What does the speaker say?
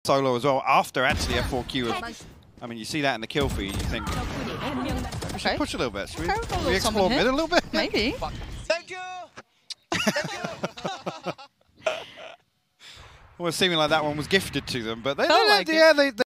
solo as well after actually F4Q. I mean, you see that in the kill feed, you think we should push a little bit. Should we explore mid a little bit? Maybe. Thank you. Well, seeming like that one was gifted to them, but they, Felt like it. they